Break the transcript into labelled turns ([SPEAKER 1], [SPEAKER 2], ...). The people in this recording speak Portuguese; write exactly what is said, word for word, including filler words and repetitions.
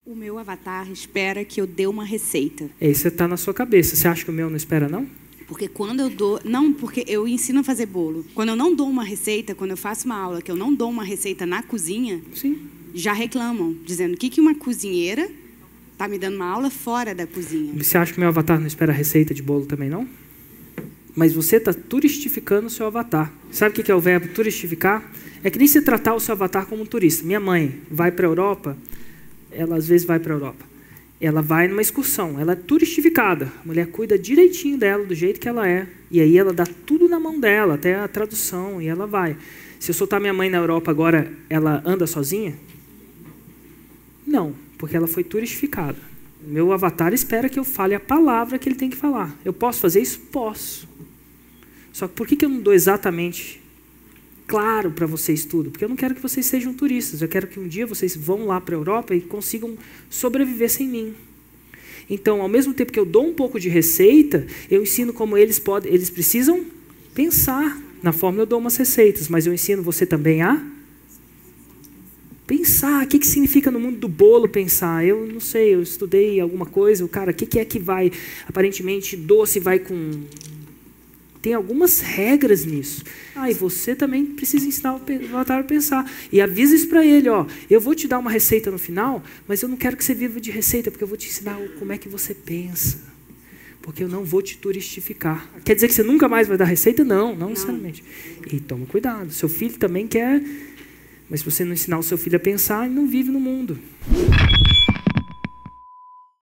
[SPEAKER 1] O meu avatar espera que eu dê uma receita.
[SPEAKER 2] Isso está na sua cabeça. Você acha que o meu não espera, não?
[SPEAKER 1] Porque quando eu dou... Não, porque eu ensino a fazer bolo. Quando eu não dou uma receita, quando eu faço uma aula que eu não dou uma receita na cozinha,
[SPEAKER 2] sim,
[SPEAKER 1] já reclamam, dizendo que, que uma cozinheira está me dando uma aula fora da cozinha.
[SPEAKER 2] Você acha que o meu avatar não espera receita de bolo também, não? Mas você está turistificando o seu avatar. Sabe o que é o verbo turistificar? É que nem se tratar o seu avatar como um turista. Minha mãe vai para a Europa, ela às vezes vai para a Europa. Ela vai numa excursão, ela é turistificada. A mulher cuida direitinho dela, do jeito que ela é. E aí ela dá tudo na mão dela, até a tradução, e ela vai. Se eu soltar minha mãe na Europa agora, ela anda sozinha? Não, porque ela foi turistificada. Meu avatar espera que eu fale a palavra que ele tem que falar. Eu posso fazer isso? Posso. Só que por que eu não dou exatamente claro para vocês tudo? Porque eu não quero que vocês sejam turistas. Eu quero que um dia vocês vão lá para a Europa e consigam sobreviver sem mim. Então, ao mesmo tempo que eu dou um pouco de receita, eu ensino como eles podem, eles precisam pensar. Na fórmula eu dou umas receitas, mas eu ensino você também a pensar. O que, que significa no mundo do bolo pensar? Eu não sei, eu estudei alguma coisa. O cara, o que, que é que vai? Aparentemente, doce vai com... Tem algumas regras nisso. Ah, e você também precisa ensinar o avatar a pensar. E avisa isso para ele, ó. Eu vou te dar uma receita no final, mas eu não quero que você viva de receita, porque eu vou te ensinar como é que você pensa. Porque eu não vou te turistificar. Quer dizer que você nunca mais vai dar receita? Não, não, não. necessariamente. E toma cuidado. Seu filho também quer... Mas se você não ensinar o seu filho a pensar, ele não vive no mundo.